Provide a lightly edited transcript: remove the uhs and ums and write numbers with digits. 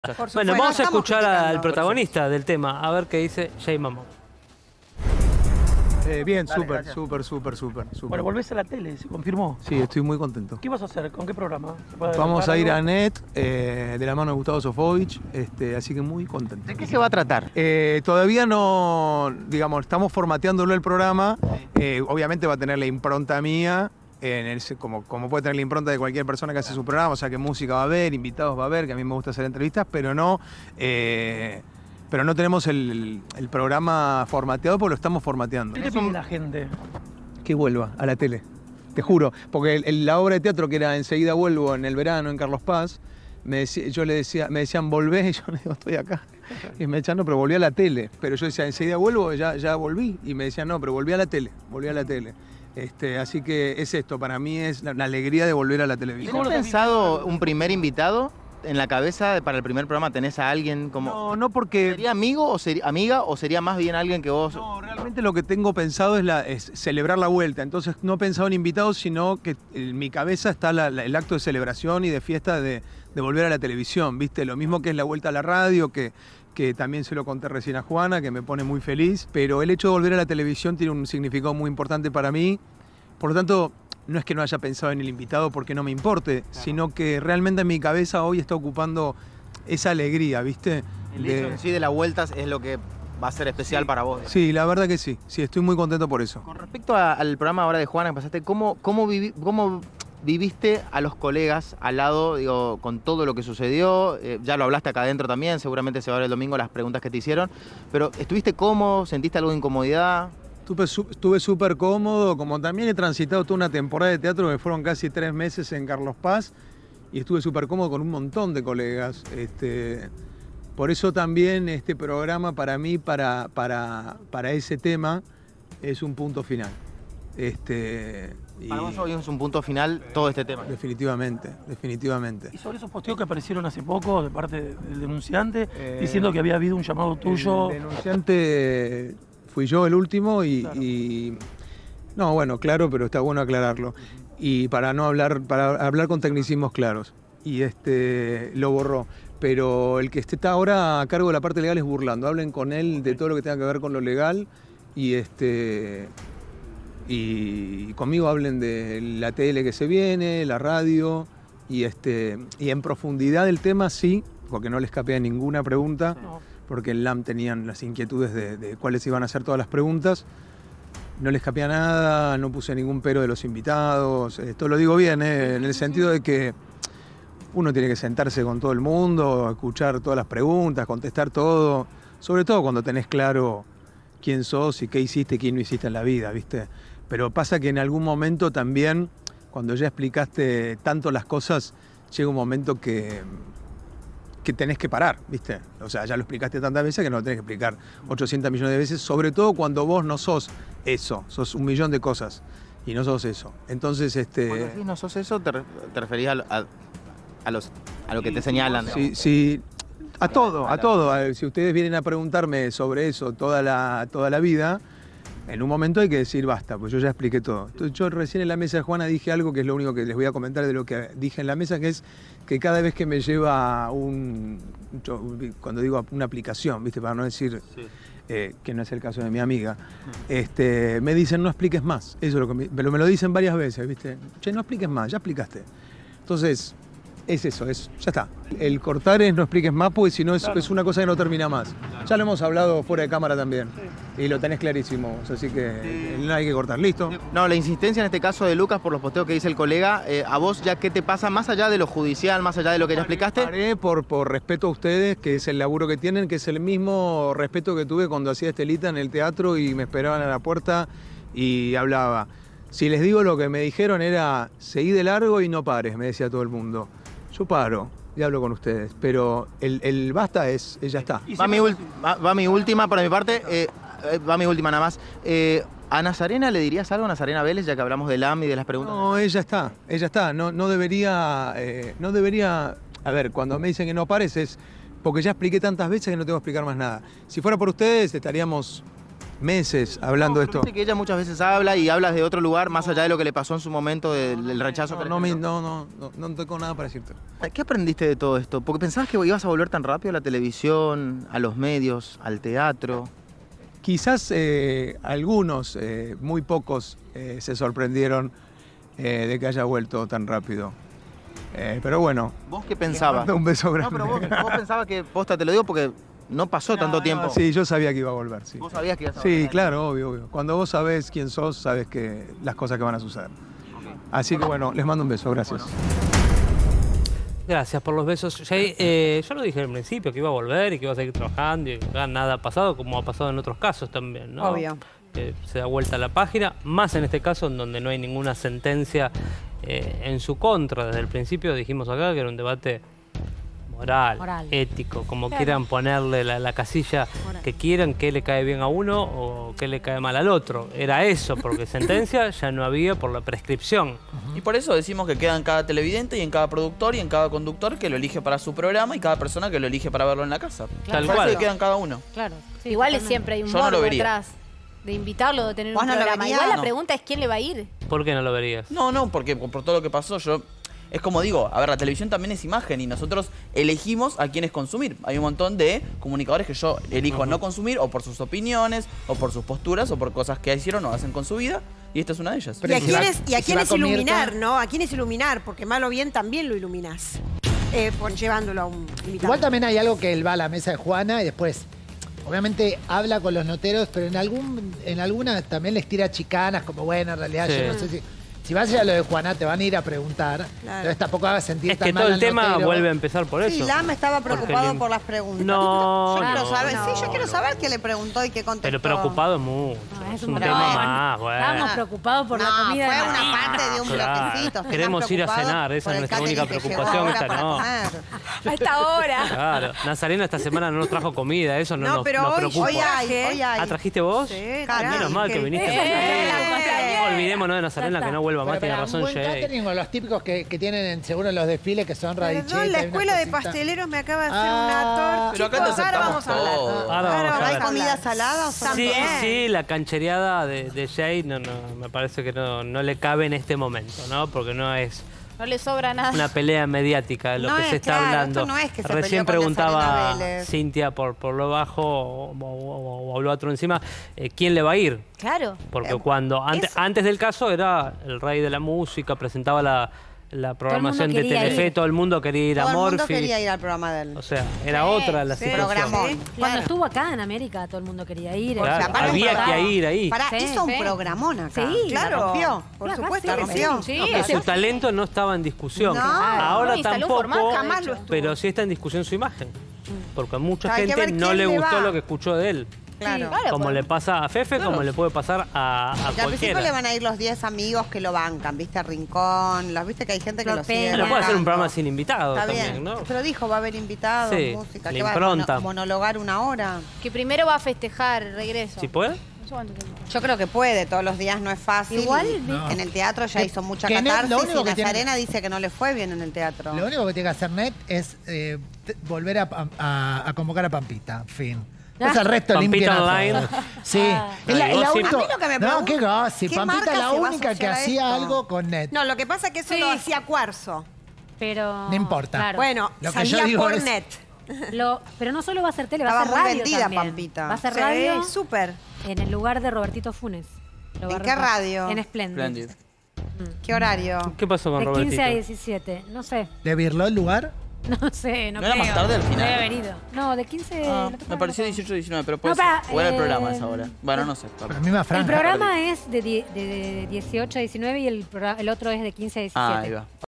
Bueno, vamos a escuchar al protagonista del tema, a ver qué dice Jay Mamón. Bien, Dale, súper. Bueno, volvés a la tele, ¿se confirmó? Sí, estoy muy contento. ¿Qué vas a hacer? ¿Con qué programa? Vamos a ir a NET de la mano de Gustavo Sofovich, así que muy contento. ¿De qué se va a tratar? Todavía no, digamos, estamos formateándolo el programa. Obviamente va a tener la impronta mía, como puede tener la impronta de cualquier persona que hace su programa, o sea que música va a haber, invitados va a haber, que a mí me gusta hacer entrevistas, pero no tenemos el programa formateado porque lo estamos formateando. ¿Qué te pide la gente? Que vuelva a la tele, te juro, porque la obra de teatro que era Enseguida vuelvo en el verano en Carlos Paz, me decían volvé, y yo le digo estoy acá, y me decían no, pero volví a la tele, pero yo decía enseguida vuelvo, ya volví, y me decían no, pero volví a la tele. Así que es esto, para mí es la alegría de volver a la televisión. ¿Tienes pensado un primer invitado en la cabeza para el primer programa? ¿Tenés a alguien como...? No, porque... ¿Sería amigo o amiga o sería más bien alguien que vos...? No, realmente lo que tengo pensado es celebrar la vuelta. Entonces no he pensado en invitados, sino que en mi cabeza está el acto de celebración y de fiesta de volver a la televisión, ¿viste? Lo mismo que es la vuelta a la radio, que también se lo conté recién a Juana, que me pone muy feliz. Pero el hecho de volver a la televisión tiene un significado muy importante para mí. Por lo tanto, no es que no haya pensado en el invitado porque no me importe, sino que realmente en mi cabeza hoy está ocupando esa alegría, ¿viste? El hecho en sí de las vueltas es lo que va a ser especial para vos. Sí, la verdad que sí. Sí, estoy muy contento por eso. Con respecto al programa ahora de Juana que pasaste, ¿cómo viviste a los colegas al lado, digo, con todo lo que sucedió? Ya lo hablaste acá adentro también, seguramente se va a ver el domingo las preguntas que te hicieron, pero ¿estuviste cómodo? ¿Sentiste algo de incomodidad? Estuve súper cómodo, como también he transitado toda una temporada de teatro que fueron casi 3 meses en Carlos Paz y estuve súper cómodo con un montón de colegas. Por eso también este programa para mí, para ese tema, es un punto final. Para vos hoy es un punto final todo este tema. Definitivamente. Y sobre esos posteos que aparecieron hace poco de parte del denunciante, diciendo que había habido un llamado tuyo. El denunciante fui yo el último No, bueno, claro, pero está bueno aclararlo. Y para hablar con tecnicismos claros. Y lo borró. Pero el que está ahora a cargo de la parte legal es Burlando. Hablen con él de todo lo que tenga que ver con lo legal y conmigo hablen de la tele que se viene, la radio y en profundidad del tema sí, porque no le escapé a ninguna pregunta, porque en LAM tenían las inquietudes de cuáles iban a ser todas las preguntas. No le escapé a nada, no puse ningún pero de los invitados. Esto lo digo bien, en el sentido de que uno tiene que sentarse con todo el mundo, escuchar todas las preguntas, contestar todo, sobre todo cuando tenés claro quién sos y qué hiciste y qué no hiciste en la vida, ¿viste? Pero pasa que en algún momento también, cuando ya explicaste tanto las cosas, llega un momento que tenés que parar, ¿viste? O sea, ya lo explicaste tantas veces que no lo tenés que explicar 800 millones de veces, sobre todo cuando vos no sos eso, sos 1 millón de cosas y no sos eso. Entonces, Cuando decís no sos eso, te referís a lo que te señalan. Sí, a todo. Si ustedes vienen a preguntarme sobre eso toda la vida, en un momento hay que decir basta, pues yo ya expliqué todo. Entonces, yo recién en la mesa de Juana dije algo que es lo único que les voy a comentar de lo que dije en la mesa, que es que cada vez que me lleva cuando digo una aplicación, ¿viste? Para no decir que no es el caso de mi amiga, me dicen no expliques más. Eso es lo que pero me lo dicen varias veces, ¿viste? Che, no expliques más, ya explicaste. Entonces, es eso, ya está. El cortar es no expliques más, porque si no es una cosa que no termina más. Ya lo hemos hablado fuera de cámara también. Y lo tenés clarísimo, así que no hay que cortar. ¿Listo? No, la insistencia en este caso de Lucas por los posteos que dice el colega, a vos ya qué te pasa, más allá de lo judicial, más allá de lo que ya explicaste. Paré por respeto a ustedes, que es el laburo que tienen, que es el mismo respeto que tuve cuando hacía Estelita en el teatro y me esperaban a la puerta y hablaba. Si les digo lo que me dijeron era, seguí de largo y no pares, me decía todo el mundo. Yo paro y hablo con ustedes, pero el basta ya está. Va mi última por mi parte, va mi última nada más. ¿A Nazarena le dirías algo a Nazarena Vélez, ya que hablamos del AM y de las preguntas? No, ella está. No debería... A ver, cuando me dicen que no pares es porque ya expliqué tantas veces que no tengo que explicar más nada. Si fuera por ustedes estaríamos meses hablando de esto. Viste que ella muchas veces habla y hablas de otro lugar más allá de lo que le pasó en su momento del rechazo. No tengo nada para decirte. ¿Qué aprendiste de todo esto? Porque pensabas que ibas a volver tan rápido a la televisión, a los medios, al teatro. Quizás algunos, muy pocos, se sorprendieron de que haya vuelto tan rápido. Pero bueno. ¿Vos qué pensabas? Un beso grande. No, pero vos pensabas que, posta, te lo digo porque no pasó tanto tiempo. Sí, yo sabía que iba a volver, sí. ¿Vos sabías que ibas a volver? Sí, claro, obvio. Cuando vos sabés quién sos, sabés que las cosas que van a suceder. Así que bueno, les mando un beso, gracias. Gracias por los besos. Jay, yo lo dije al principio, que iba a volver y que iba a seguir trabajando y que nada ha pasado, como ha pasado en otros casos también, ¿no? Obvio. Que se da vuelta a la página, más en este caso en donde no hay ninguna sentencia en su contra. Desde el principio dijimos acá que era un debate moral. Ético, como quieran ponerle la casilla que quieran, qué le cae bien a uno o qué le cae mal al otro. Era eso, porque sentencia ya no había por la prescripción. Y por eso decimos que queda en cada televidente y en cada productor y en cada conductor que lo elige para su programa y cada persona que lo elige para verlo en la casa. Tal Parece cual. que queda en cada uno. Claro. Sí, Igual totalmente. siempre hay un Yo no lo morbo vería. detrás de invitarlo, de tener ¿Vos un no lo programa. verías? Igual la No. pregunta es quién le va a ir. ¿Por qué no lo verías? No, porque por todo lo que pasó yo... Es como digo, a ver, la televisión también es imagen y nosotros elegimos a quiénes consumir. Hay un montón de comunicadores que yo elijo no consumir o por sus opiniones, o por sus posturas, o por cosas que hicieron o hacen con su vida. Y esta es una de ellas. Y a quiénes con iluminar, Mirta. ¿no? A quiénes iluminar, porque mal o bien también lo iluminás. Llevándolo a un invitado. Igual también hay algo que él va a la mesa de Juana y después, obviamente, habla con los noteros, pero en alguna también les tira chicanas, como bueno, en realidad Sí. yo no sé si vas a ir a lo de Juana, te van a ir a preguntar. Claro. Entonces tampoco hagas sentir Es tan que mal todo el al tema notero. vuelve a empezar por eso. Sí, Lama estaba preocupado Porque por las preguntas. No, yo quiero no, saber, no, sí, yo quiero saber qué le preguntó y qué contestó. Pero preocupado es mucho. No, es es un un tema montón. más, bueno. Estábamos preocupados por la No, comida fue de una Martín. parte de un Claro. bloquecito. Están Queremos ir a preocupados cenar, esa por es el nuestra catering única que llegó preocupación, ahora esta para no. comer. A esta hora. Claro, Nazarena esta semana no nos trajo comida, eso no, nos pero preocupa. hoy hay. ¿Ah, trajiste vos? Sí, Menos mal que viniste. No olvidémonos de Nazarena, que no vuelva más, tiene razón buen Jay. catering con los típicos que tienen seguro en los desfiles que son radichetas. Perdón, la y unas escuela de cositas. pasteleros me acaba de hacer una torta. Pero acá Chicos, te ahora aceptamos vamos a hablar. todo. Ahora vamos a ¿Hay ver. comida salada o Sí, también? sí, la canchereada de Jay no, me parece que no le cabe en este momento, ¿no? Porque no es No le sobra nada. una pelea mediática de lo No que es, se está claro, hablando. esto no es que se Recién peleó con preguntaba Nazarena Vélez. Cintia por lo bajo o habló otro encima, ¿quién le va a ir? Claro. Porque cuando antes del caso era el rey de la música, presentaba la programación de quería Telefe, ir. todo el mundo quería ir a Todo el mundo Morphy. quería ir al programa de él. O sea, era otra la sí, situación. programón. Cuando Claro. estuvo acá en América, todo el mundo quería ir. Claro, O sea, para un había programa. que ir ahí. Pará, Sí, hizo un sí. programón acá. Sí, claro. la Rompió, por Acá supuesto, sí, rompió. sí, No, que sí. su talento no estaba en discusión. No, ahora no, instaló un tampoco, formato, jamás de lo hecho. estuvo. pero sí está en discusión su imagen. Porque a mucha Hay que gente ver no quién le le gustó va. lo que escuchó de él. Claro. Claro, Como pues. le pasa a Fefe, como le puede pasar a Que al principio cualquiera. le van a ir los 10 amigos que lo bancan, ¿viste? A Rincón, los viste que hay gente que Lo lo sigue. pegan. Pero puede hacer un bancando. programa sin invitados Está también, bien. ¿no? Pero dijo, va a haber invitados, Sí, música, la que va a impronta. monologar una hora. Que primero va a festejar el regreso. ¿Sí puede? No sé cuánto tiempo. Yo creo que puede, todos los días no es fácil. Igual, y en el teatro ya Que- hizo mucha que Net, lo catarsis único y que tiene- Nazarena dice que no le fue bien en el teatro. Lo único que tiene que hacer Net es volver a convocar a Pampita. Fin. Pues el resto Pampita limpian a online. todos. Sí. Ah. Es la Ay, gossip. única- A mí lo que me No, pregunta- qué gossip. ¿qué Pampita marca es la se va a única que asociar a hacía esto? algo con Net. No, lo que pasa es que eso Sí. lo hacía Cuarzo. Pero. No importa. Claro. Bueno, Lo que yo salía digo por es- net. Pero no solo va a ser tele, va a Estaba ser muy radio vendida, también. Pampita. Va a ser Sí, radio súper. en el lugar de Robertito Funes. Lo va ¿En a qué radio? En Splendid. Splendid. ¿Qué horario? ¿Qué pasó con De Robertito? 15 a 17. No sé. ¿Le virló el lugar? No sé, no ¿No era creo. más tarde al final? Debe haber ido. No, de 15. Ah, el otro me pareció programa. 18 19, pero puede No, para, ser. O era el programa a esa hora. Bueno, no sé. La misma franja. El programa es de 18 a 19 y el otro es de 15 a 17. Ah, ahí va.